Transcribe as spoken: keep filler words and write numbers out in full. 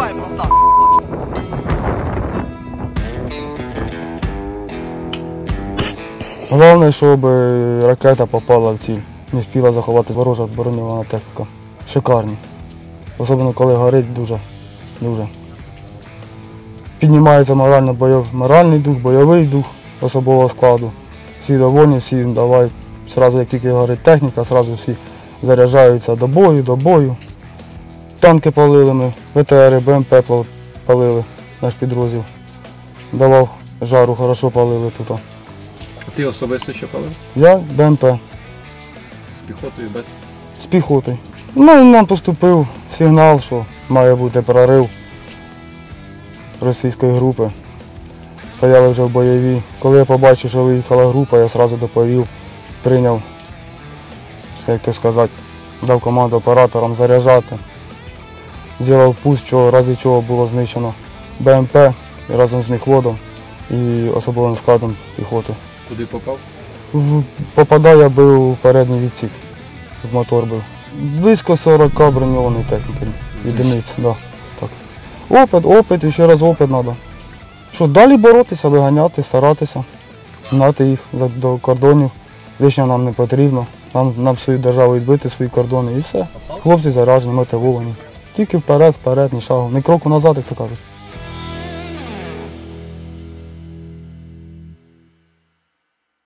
Давай, братан. Головне, щоб ракета попала в ціль. Не спіла заховати ворожа броньована техніка. Шикарні. Особливо коли горить дуже, дуже. Піднімається морально бойов... моральний дух, бойовий дух особового складу. Всі довольні, всі давають. Зразу, як тільки горить техніка, одразу всі заряджаються до бою, до бою. Танки палили ми, ВТРи, БМП палили, наш підрозділ. Давав жару, хорошо палили тут. А ти особисто що палив? Я БМП. З піхотою без? З піхотою. Ну, і нам поступив сигнал, що має бути прорив російської групи. Стояли вже в бойовій. Коли я побачив, що виїхала група, я одразу доповів, прийняв, як то сказати, дав команду операторам заряджати. Зробив пуст, що, разі чого було знищено БМП разом з міхводом і особовим складом піхоти. Куди попав? В- Попадав я був у передній відсік, в мотор був. Близько сорока броньованої техніки, єдиниць. Да, так. Опит, опит і ще раз опит треба. Що, далі боротися, виганяти, старатися, гнати їх за- до кордонів. Лишнього нам не потрібно. Нам, нам свою державу відбити, свої кордони і все. Хлопці заряджені, мотивовані. Тільки вперед, вперед, ні шагу. Ні кроку назад, як то кажуть.